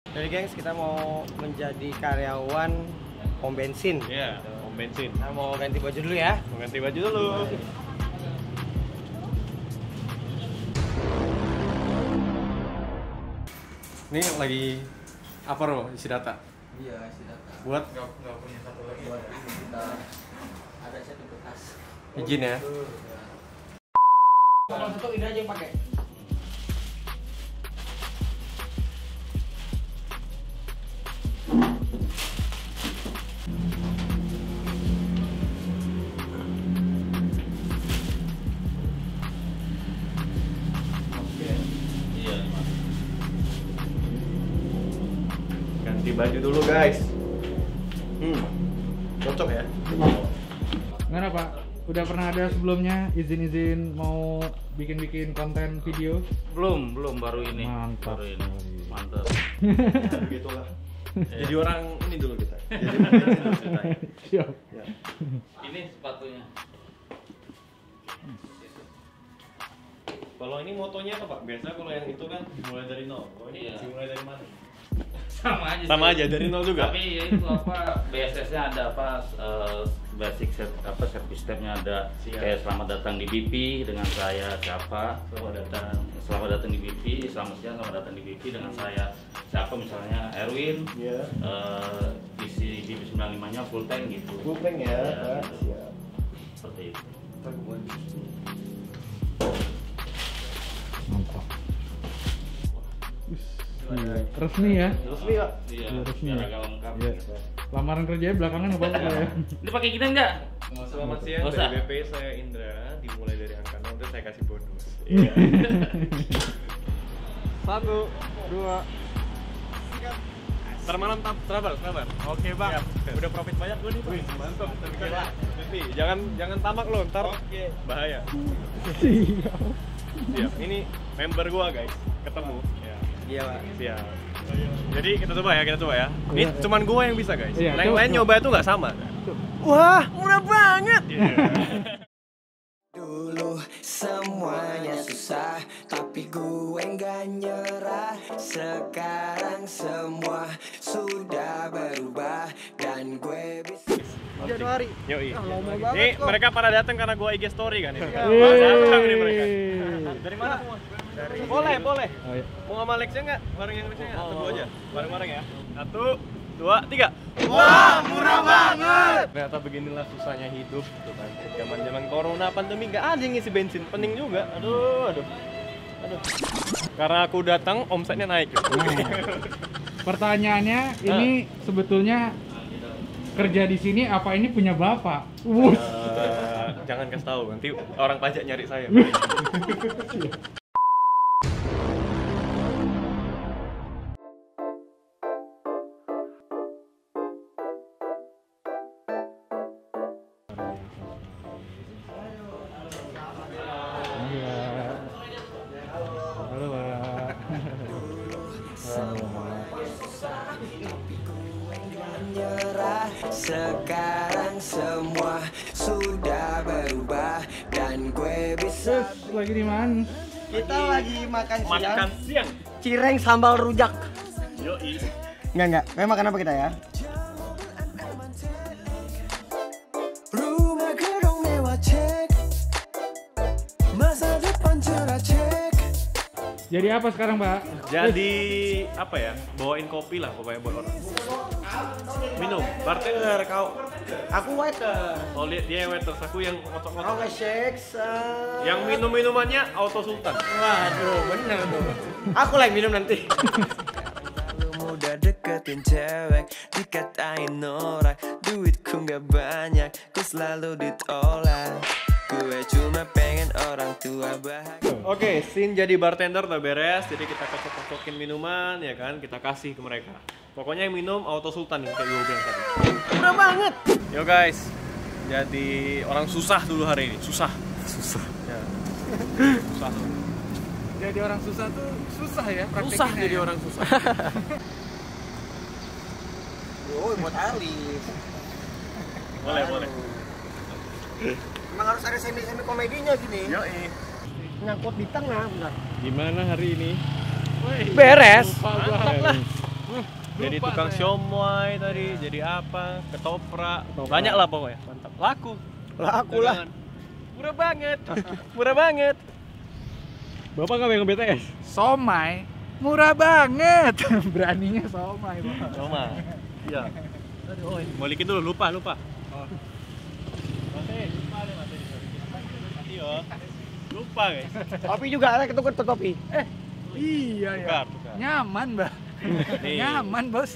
Jadi gengs, kita mau menjadi karyawan pom bensin. Iya, pom bensin. Kita mau ganti baju dulu ya. Mau ganti baju dulu. Ini lagi apa Ro? Isi data? Iya, isi data. Buat? Nggak punya satu lagi. Buat kita ada satu bekas. Izin ya? Kalau satu ini aja yang pakai. Ganti baju dulu guys. Cocok ya? Gimana Pak? Udah pernah ada sebelumnya izin-izin mau bikin-bikin konten video? Belum, baru ini. Mantap. Baru ini. Mantap. Ya, begitulah. Jadi orang ini dulu kita. Jadi pom bensin dulu kita. Siap. Ya. Ini sepatunya. Kalau ini motonya apa Pak? Biasa kalau yang itu kan mulai dari nol. Kalau ini Iya. dimulai dari mana? Sama aja. Sama sih. aja dari nol juga. Tapi ya itu apa BSS-nya ada apa basic set apa service step-nya ada. Siap. Kayak selamat datang di BP dengan saya siapa. Selamat datang di BP, selamat siang, selamat datang di BP dengan saya siapa misalnya Erwin. Iya. Isi BP 95-nya full tank gitu. Full tank ya, Ya, Pak. gitu. Siap. Seperti itu. Mantap. Iya. Resmi ya? Resmi Pak. Iya, Iya, resmi biar ya? agak lengkap Iya. gitu. Lamaran kerjanya belakangan nggak apa-apa ya? Ini pakai kita enggak? Selamat siang Nggak usah. dari BP, saya Indra. Dimulai dari angka 0 terus saya kasih bonus. Iya. 1, 2, 3. Ntar malam travel. Oke Bang. Udah profit banyak gue nih Bang. Mantap. Gila. Tapi jangan tamak lo, ntar bahaya. Siap. Ini member gua guys. Ketemu. Ya. Iya, Pak. Siap. Jadi kita coba ya. Ini Iya. cuman gua yang bisa guys. Iya, Yang coba, lain coba. nyoba itu nggak sama. Wah, murah banget. Dulu semuanya susah, tapi gue nggak nyerah. Sekarang semua sudah berubah dan gue bisa. Januari. Yoi. Lama banget Nih kok. mereka pada datang karena gua IG story kan ini. Iya. Wah, datang nih mereka. Yeay. Dari mana semua? Dari Boleh. Oh, iya. Mau sama Alexnya nggak? Bareng yang Alexnya nggak? Atau gua aja? Bareng-bareng ya. 1, 2, 3. Wah, murah banget. Ternyata beginilah susahnya hidup gitu kan. Zaman-zaman corona pandemi nggak ada yang ngisi bensin. Pening juga. Aduh. Karena aku datang, omsetnya naik. Nah, pertanyaannya ini sebetulnya kerja di sini apa ini punya bapak? Jangan kasih tahu, nanti orang pajak nyari saya. Halo Pak. Nyerah. Sekarang semua sudah berubah dan gue bisa. Terus lagi di mana? Kita lagi makan siang. Makan siang. Cireng sambal rujak. Yoi. Enggak. Memang makan apa kita ya? Rumah gedung mewah cek, masa depan cerah cek. Jadi apa sekarang Pak? Jadi apa ya? Bawain kopi lah pokoknya buat orang. Minum. Bartender kau. Aku waiter. Oh lihat dia yang waiters, aku yang ngotok-ngotok. Oke, shakes. Yang minum-minumannya Auto Sultan. Waduh, bener tuh. Aku lagi minum nanti. Lu mudah deketin cewek, dikatain norak, duitku nggak banyak, ku selalu ditolak. Gue cuma pengen orang tua bahagia. Oke, scene jadi bartender udah beres, jadi kita kocok-kocokin minuman ya kan, kita kasih ke mereka. Pokoknya yang minum Auto Sultan yang kayak gue bilang tadi. Murah banget. Yo guys, jadi orang susah dulu hari ini, susah. Ya. Susah. Jadi orang susah tuh susah ya prakteknya. Susah jadi ya? orang susah. Oh, buat Alif. Boleh. Emang harus ada semi-semi komedinya gini. Yoi. Nyangkut di tengah, benar. Gimana hari ini? Beres. Mantap lah. Jadi Lupa tukang saya. siomay tadi, jadi apa? Ketoprak. Banyak lah pokoknya. Mantap. Laku. Laku lah. Dagangan. Murah banget. Murah banget. Bapak nggak yang BTS? Somai murah banget. Beraninya somai, Pak. Cuma. Iya. Aduh, balikin dulu, lupa. Mati, lupa deh, mati. Mati yo. Lupa guys. Kopi juga ada ketukar kopi. Iya ya. Tukar. Nyaman, Mbak. Nih. Nyaman, Bos.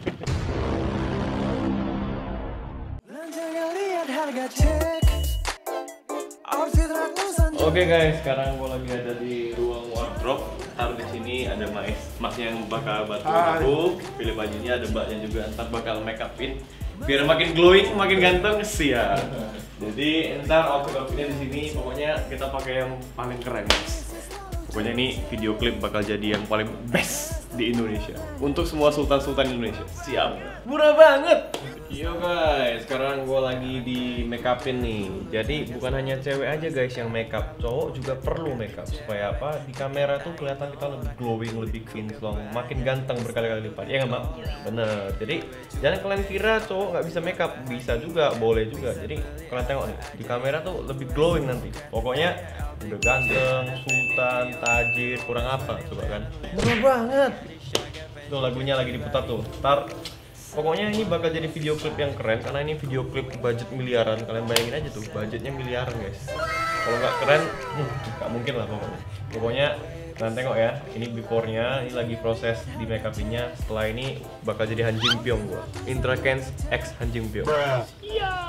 Jangan lihat harga cek outfit ratusan Oke guys, sekarang gue lagi ada di ruang wardrobe. Ntar di sini ada masnya yang bakal bantu aku pilih bajunya, ada mbaknya juga ntar bakal make upin biar makin glowing, makin ganteng siap. Jadi ntar outfitnya di sini pokoknya kita pakai yang paling keren guys. Pokoknya ini video klip bakal jadi yang paling best di Indonesia untuk semua sultan-sultan Indonesia. Siap. Murah banget. Yo guys, sekarang gue lagi di make upin nih. Jadi bukan hanya cewek aja guys yang make up, cowok juga perlu make up supaya apa? Di kamera tuh kelihatan kita lebih glowing, lebih kinclong, makin ganteng berkali-kali lipat. Ya nggak Mak? Bener. Jadi jangan kalian kira cowok nggak bisa make up, bisa juga, boleh juga. Jadi kalian tengok nih, di kamera tuh lebih glowing nanti. Pokoknya udah ganteng, sultan, tajir, kurang apa coba kan? Murah banget. Tuh lagunya lagi diputar tuh. Ntar pokoknya ini bakal jadi video klip yang keren karena ini video klip budget miliaran. Kalian bayangin aja tuh, budgetnya miliaran guys. Kalau nggak keren, nggak mungkin lah pokoknya. Pokoknya kalian tengok ya, ini before-nya, ini lagi proses di make up-nya. Setelah ini bakal jadi Han Jin Pyong gua. Intrakens X Han Jin Pyong. Iya.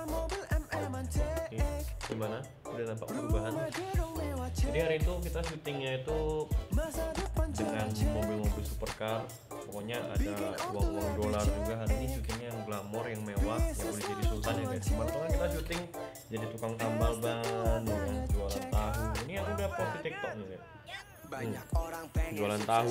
Gimana? Udah nampak perubahan? Jadi hari itu kita syutingnya itu dengan mobil-mobil supercar. Pokoknya ada uang-uang dolar juga. Hari ini syutingnya yang glamor, yang mewah, yang udah jadi sultan ya guys. Kemarin kita syuting jadi tukang tambal ban, ya kan? Jualan tahu. Ini yang udah post di TikTok nih ya. Jualan tahu.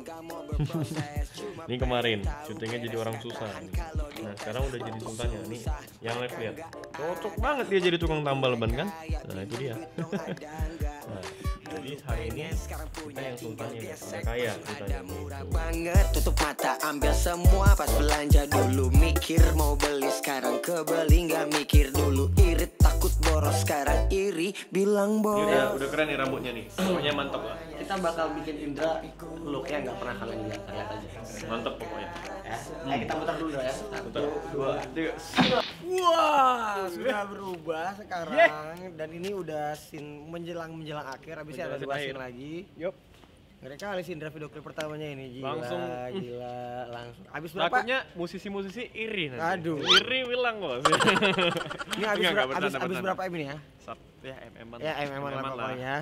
Ini kemarin syutingnya jadi orang susah nih. Nah sekarang udah jadi sultannya nih. Yang lihat cocok banget dia jadi tukang tambal ban kan. Nah itu dia. Nah, jadi hari ini kita yang sultannya udah kaya sultannya murah banget, tutup mata ambil semua pas belanja dulu. Mikir mau beli sekarang kebeli nggak mikir dulu. Irit takut boros sekarang iri bilang boros. Udah keren nih rambutnya nih. Pokoknya mantap lah. Kita bakal bikin Indra looknya nggak pernah kalian lihat aja. Mantap pokoknya. Ya. Kita putar dulu ya. 1, 2, 3. Wah, sudah berubah sekarang dan ini udah scene menjelang akhir. Habisnya ada 2 scene lagi. Yup. Mereka kali Indra video klip pertamanya ini gila, Langsung. gila, langsung. Habis berapa? Takutnya musisi-musisi iri nanti. Aduh. Iri bilang bos. Ini habis Enggak, habis bercanda. berapa M ini ya? Ya MM-an. Ya MM lah pokoknya.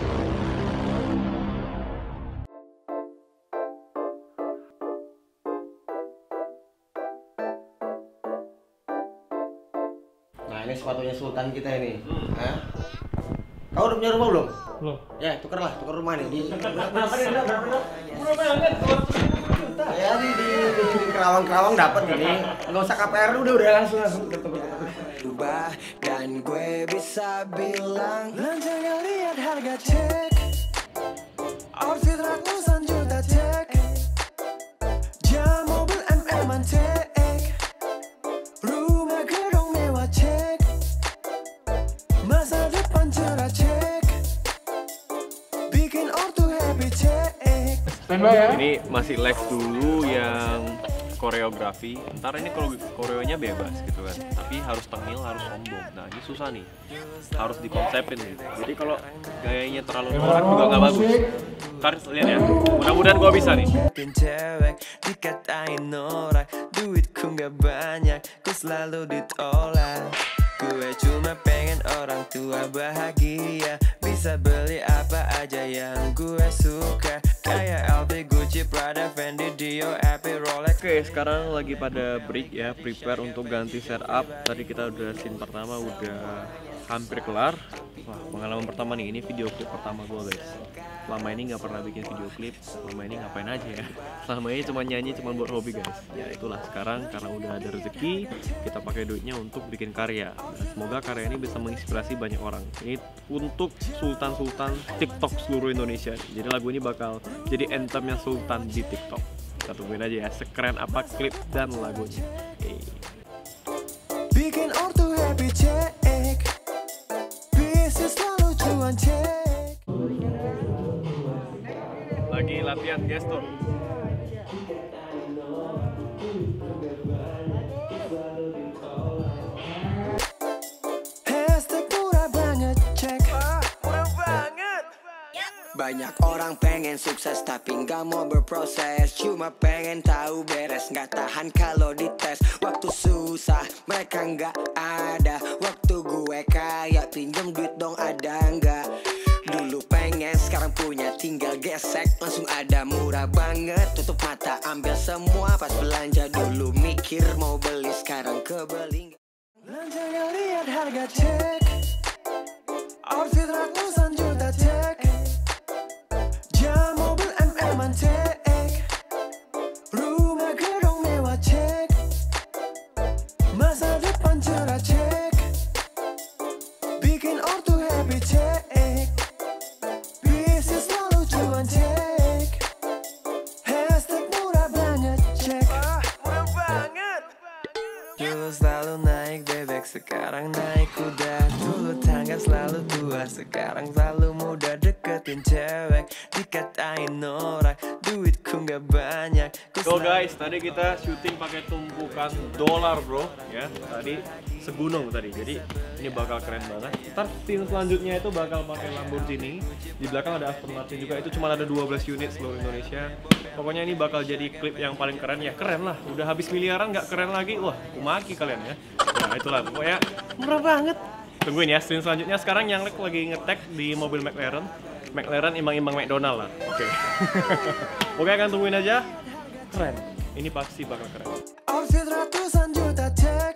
Nah ini sepatunya Sultan kita ini. Hah? Kau udah punya rumah belum? Belum. Ya tukar rumah nih di berapa nih? Murah banget. Ya di Kerawang dapat ini. Nggak usah KPR udah langsung tukar. Ubah dan gue bisa bilang jangan lihat harga cek outfit ratusan juta cek jam mobil MM-an cek rumah gedung mewah cek masa depan cerah cek bikin ortu happy cek. Standby ya. Ini masih live dulu yang koreografi. Ntar ini koreonya bebas gitu kan. Tapi harus tengil, harus sombong. Nah ini susah nih. Harus dikonsepin nih. Jadi kalau gayanya terlalu norak juga nggak bagus. Ntar lihat ya. Mudah-mudahan gua bisa nih. Cewek dikatain norak, duitku nggak banyak, ku selalu ditolak. Gue cuma pengen orang tua bahagia, bisa beli apa aja yang gue suka, kayak LV, Gucci, Prada, Fendi, Dior, Apple, Rolex. Oke, sekarang lagi pada break ya, prepare untuk ganti setup. Tadi kita udah scene pertama udah hampir kelar. Wah, pengalaman pertama nih, ini video klip pertama gue guys. Selama ini nggak pernah bikin video klip, selama ini ngapain aja ya? Selama ini cuma nyanyi, cuma buat hobi guys. Ya itulah sekarang karena udah ada rezeki, kita pakai duitnya untuk bikin karya. Nah, semoga karya ini bisa menginspirasi banyak orang. Ini untuk sultan-sultan TikTok seluruh Indonesia. Jadi lagu ini bakal jadi anthemnya sultan di TikTok. Kita tungguin aja ya, sekeren apa klip dan lagunya. Bikin ortu happy check, bisnis selalu cuan cek. Lagi latihan gestur. Hashtag murah banget cek. Murah banget. Banyak orang pengen sukses tapi nggak mau berproses. Cuma pengen tahu beres, nggak tahan kalau dites. Waktu susah mereka nggak ada. Waktu gue kaya pinjam duit dong ada nggak? Dulu pengen sekarang punya tinggal gesek. Langsung ada murah banget. Tutup mata ambil semua. Pas belanja dulu mikir mau beli sekarang kebeli. Belanja nggak lihat harga cek. Outfit ratusan juta cek. Jam mobil MM-an cek. Rumah gedung mewah cek. Masa depan cerah cek. Bikin ortu happy cek. Bisnis selalu cuan cek. Hashtag murah banget cek. Murah banget. Dulu selalu naik bebek, sekarang naik kuda. Dulu tangga selalu tua, sekarang selalu muda. Deketin cewek, dikatain norak. Duitku nggak banyak. So guys, tadi kita syuting pakai tumpukan dolar bro, ya. Tadi segunung tadi, jadi ini bakal keren banget. Ntar scene selanjutnya itu bakal pakai Lamborghini. Di belakang ada Aston Martin juga, itu cuma ada 12 unit seluruh Indonesia. Pokoknya ini bakal jadi klip yang paling keren, ya keren lah. Udah habis miliaran nggak keren lagi, wah kumaki kalian ya. Nah itulah, pokoknya murah banget. Tungguin ya scene selanjutnya. Sekarang yang lagi nge-tag di mobil McLaren. McLaren imbang-imbang McDonald lah, oke. Oke, akan tungguin aja. Keren, ini pasti bakal keren. Outfit ratusan juta cek.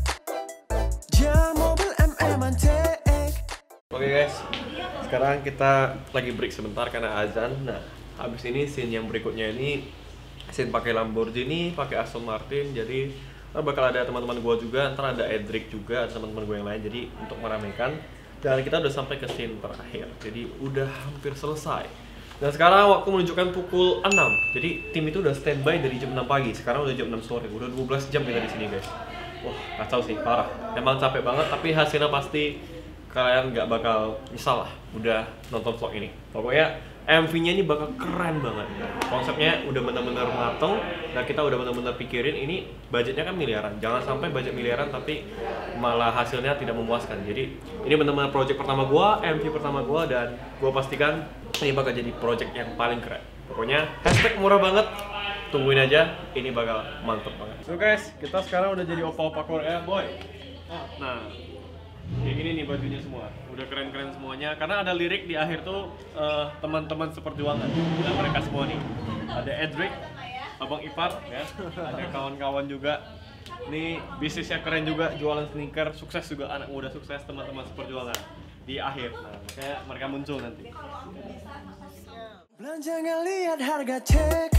Jam mobil MM-an cek. Oke guys, sekarang kita lagi break sebentar karena azan. Nah, habis ini scene yang berikutnya ini scene pakai Lamborghini, pakai Aston Martin. Jadi ntar bakal ada teman-teman gue juga, ntar ada Edric juga, ada teman-teman gue yang lain. Jadi untuk meramaikan. Dan kita udah sampai ke scene terakhir, jadi udah hampir selesai. Dan sekarang waktu menunjukkan pukul 6. Jadi tim itu udah standby dari jam 6 pagi. Sekarang udah jam 6 sore, udah 12 jam kita di sini guys. Wah, kacau sih, parah. Emang capek banget, tapi hasilnya pasti kalian nggak bakal nyesal lah udah nonton vlog ini. Pokoknya MV-nya ini bakal keren banget. Konsepnya udah benar-benar mateng dan kita udah benar-benar pikirin ini budgetnya kan miliaran. Jangan sampai budget miliaran tapi malah hasilnya tidak memuaskan. Jadi ini benar-benar project pertama gua, MV pertama gua, dan gua pastikan ini bakal jadi project yang paling keren. Pokoknya hashtag murah banget. Tungguin aja, ini bakal mantep banget. So guys, kita sekarang udah jadi opa-opa Korea, boy. Nah, kayak gini nih bajunya semua, udah keren-keren semuanya. Karena ada lirik di akhir tuh teman-teman seperjuangan, dan mereka semua nih. Ada Edric, Abang Ipar, ya. Ada kawan-kawan juga. Nih bisnisnya keren juga, jualan sneaker, sukses juga, anak muda sukses, teman-teman seperjuangan di akhir. Nah, kayak mereka muncul nanti. Belanja nggak lihat harga cek.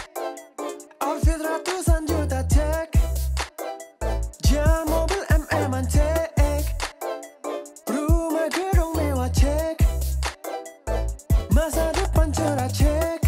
Outfit ratusan juta cek. Jam mobil MM-an cek. Rumah gedung mewah cek. Masa depan cerah cek.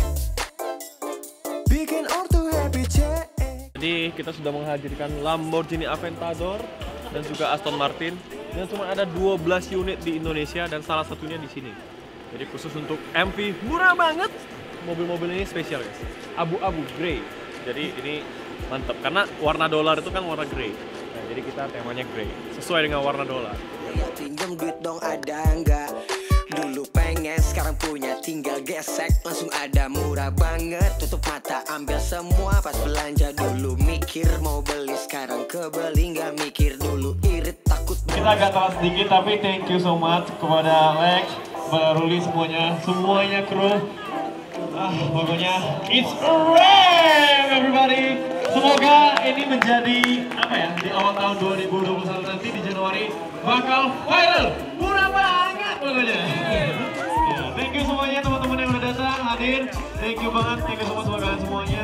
Bikin ortu happy cek. Jadi kita sudah menghadirkan Lamborghini Aventador dan juga Aston Martin. Dan cuma ada 12 unit di Indonesia dan salah satunya di sini. Jadi khusus untuk MV murah banget. Mobil-mobil ini spesial guys. Abu-abu grey. Jadi ini mantap karena warna dolar itu kan warna grey. Nah, jadi kita temanya grey. Sesuai dengan warna dolar. Pinjam duit dong ada nggak? Dulu pengen sekarang punya tinggal gesek. Langsung ada murah banget. Tutup mata ambil semua. Pas belanja dulu mikir mau beli sekarang kebeli nggak mikir dulu irit takut. Kita agak telat sedikit tapi thank you so much kepada Lex, Ruli, semuanya kru. Pokoknya it's a wrap everybody. Semoga ini menjadi apa ya, di awal tahun 2021 nanti di Januari bakal viral. Murah banget pokoknya. Ya, thank you semuanya teman-teman yang udah datang hadir. Thank you banget, thank you sama kalian semuanya.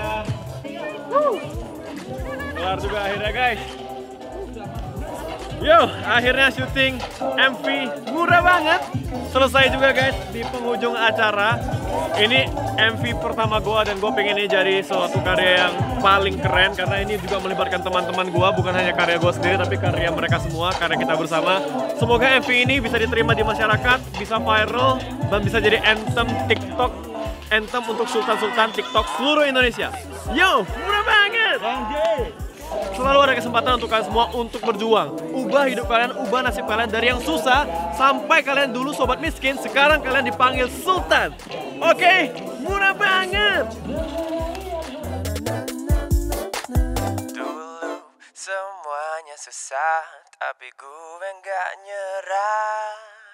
Kelar juga akhirnya guys. Yo, akhirnya syuting MV murah banget selesai juga guys di penghujung acara. Ini MV pertama gue dan gue pengen ini jadi suatu karya yang paling keren karena ini juga melibatkan teman-teman gue, bukan hanya karya gue sendiri tapi karya mereka semua, karya kita bersama. Semoga MV ini bisa diterima di masyarakat, bisa viral dan bisa jadi anthem TikTok, anthem untuk sultan-sultan TikTok seluruh Indonesia. Yo, murah banget. Selalu ada kesempatan untuk kalian semua untuk berjuang. Ubah hidup kalian, ubah nasib kalian dari yang susah sampai kalian dulu sobat miskin, sekarang kalian dipanggil sultan. Oke, murah banget. Dulu semuanya susah, tapi gue nggak nyerah.